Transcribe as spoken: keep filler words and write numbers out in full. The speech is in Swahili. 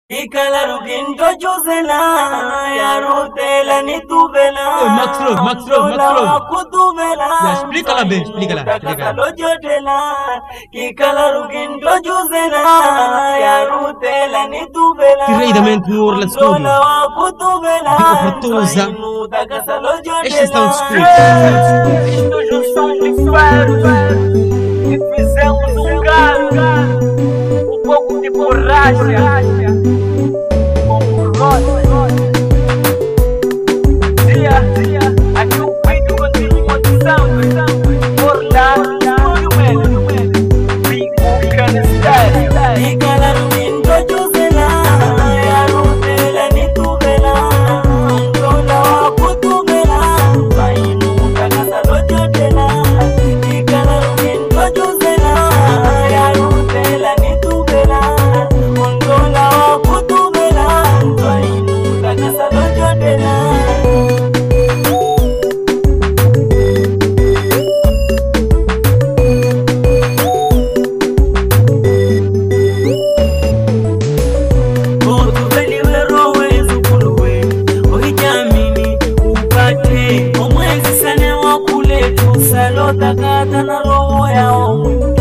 Ikala ruginto juzela ya rutela ni tuvela Max Love, Max Love, Max Love. kutuvela Ya explícala bien, explícala, explícala. Lo jotela ikala ruginto juzela ya rutela ni tuvela Direttamente no Orla Studio. kutuvela Dico Portosa. Este está um street. Isto junção de inferno e fizemos um galo, um pouco de borracha como rosa. Dia, dia, aqui o vídeo continua de samba. Por lá, estúdio médio, Bingo Canistério. E calaram vindo a Josela, e a Rutela ni tuvela, Angola wa kutuvela, vai nunca casa lo jotela. E calaram vindo a Josela, e a Rutela ni tuvela, Angola wa kutuvela, vai nunca casa lo jotela. Omwezi sana wakule tusalo takata na roho ya omwe